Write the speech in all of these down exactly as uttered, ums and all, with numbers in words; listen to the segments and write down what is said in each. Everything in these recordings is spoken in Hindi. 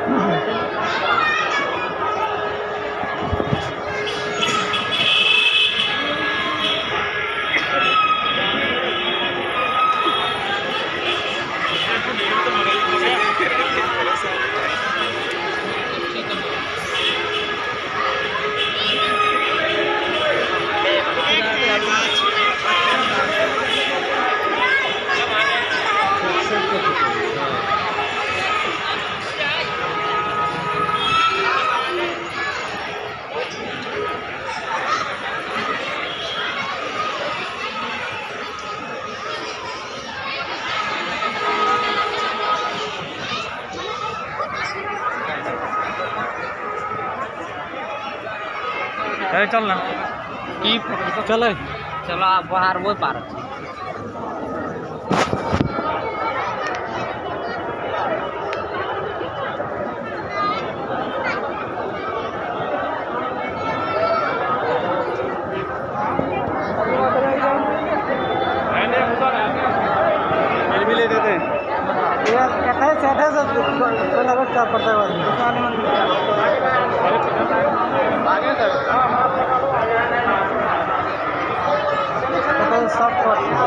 चल ना की चल चलो आप बाहर वो पार भी ले देते हैं यार कहता है सेठ है सब लगत क्या पड़ता है आगे सर सब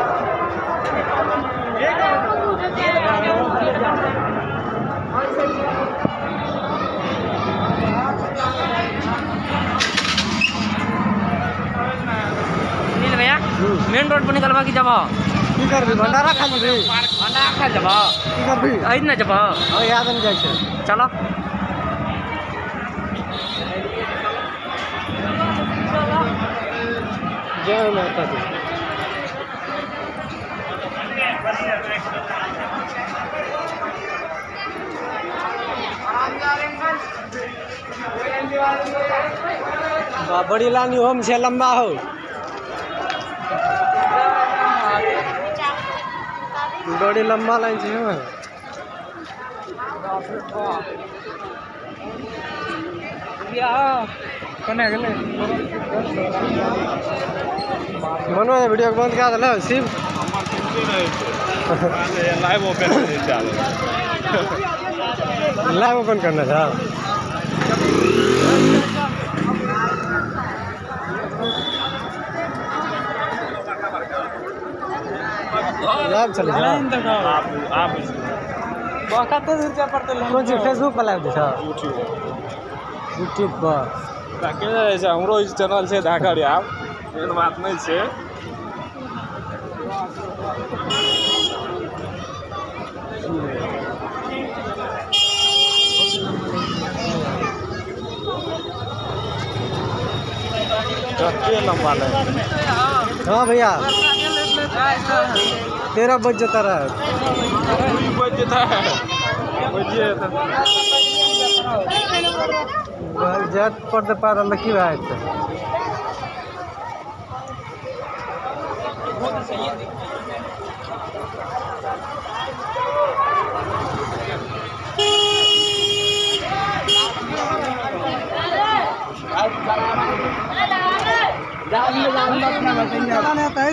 भैया मेन रोड पर निकलवा की जब की करबी भंडारा खा ली भंडारा खा जब की करबी आई ना जब ओ याद नहीं जाय चलो जय माता दी बड़ी लानी होम से लंबा हो बड़ी लंबा लाइन से हो मनोज वीडियो बंद कर दिल शिव लाइव ओपन लाइव ओपन करना था लाइव चले कौन सी फेसबुक पर लाइव देखा यूट्यूब पर हमरो इस चैनल से देखा रहे आप एहन बात नहीं है लंबा हाँ भैया तेरह बज जाता रहा बज जाता है जात पड़ते पार लकी भाई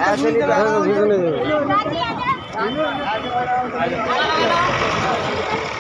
ऐसे नहीं